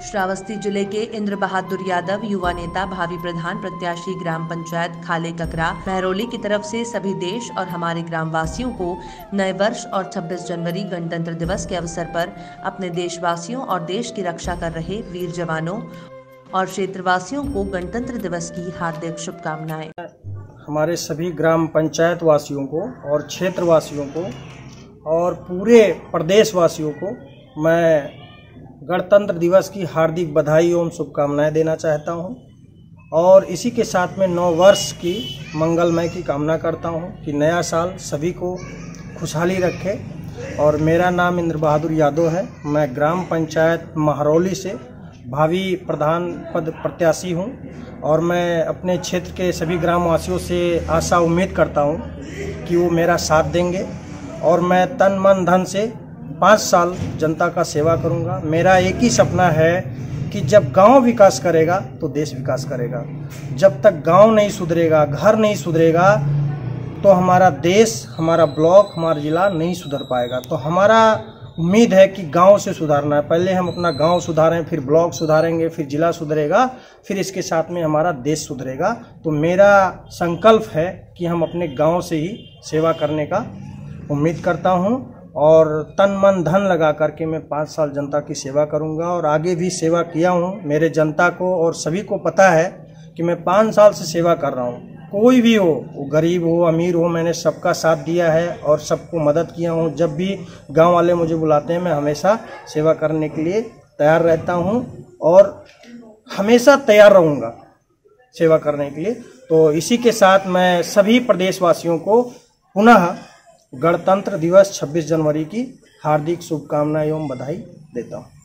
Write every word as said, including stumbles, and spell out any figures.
श्रावस्ती जिले के इंद्र बहादुर यादव युवा नेता भावी प्रधान प्रत्याशी ग्राम पंचायत खाले ककरा महरौली की तरफ से सभी देश और हमारे ग्रामवासियों को नए वर्ष और छब्बीस जनवरी गणतंत्र दिवस के अवसर पर अपने देशवासियों और देश की रक्षा कर रहे वीर जवानों और क्षेत्रवासियों को गणतंत्र दिवस की हार्दिक शुभकामनाएं। हमारे सभी ग्राम पंचायत वासियों को और क्षेत्रवासियों को और पूरे प्रदेश वासियों को मैं गणतंत्र दिवस की हार्दिक बधाई एवं शुभकामनाएं देना चाहता हूं और इसी के साथ में नौ वर्ष की मंगलमय की कामना करता हूं कि नया साल सभी को खुशहाली रखे। और मेरा नाम इंद्र बहादुर यादव है। मैं ग्राम पंचायत महरौली से भावी प्रधान पद प्रत्याशी हूं और मैं अपने क्षेत्र के सभी ग्रामवासियों से आशा उम्मीद करता हूं कि वो मेरा साथ देंगे और मैं तन मन धन से पाँच साल जनता का सेवा करूंगा। मेरा एक ही सपना है कि जब गांव विकास करेगा तो देश विकास करेगा। जब तक गांव नहीं सुधरेगा, घर नहीं सुधरेगा तो हमारा देश, हमारा ब्लॉक, हमारा जिला नहीं सुधर पाएगा। तो हमारा उम्मीद है कि गांव से सुधारना है। पहले हम अपना गांव सुधारें, फिर ब्लॉक सुधारेंगे, फिर जिला सुधरेगा, फिर इसके साथ में हमारा देश सुधरेगा। तो मेरा संकल्प है कि हम अपने गांव से ही सेवा करने का उम्मीद करता हूं और तन मन धन लगा करके मैं पाँच साल जनता की सेवा करूंगा और आगे भी सेवा किया हूं। मेरे जनता को और सभी को पता है कि मैं पाँच साल से सेवा कर रहा हूं। कोई भी हो, वो गरीब हो, अमीर हो, मैंने सबका साथ दिया है और सबको मदद किया हूं। जब भी गांव वाले मुझे बुलाते हैं मैं हमेशा सेवा करने के लिए तैयार रहता हूं और हमेशा तैयार रहूँगा सेवा करने के लिए। तो इसी के साथ मैं सभी प्रदेशवासियों को पुनः गणतंत्र दिवस छब्बीस जनवरी की हार्दिक शुभकामनाएं एवं बधाई देता हूं।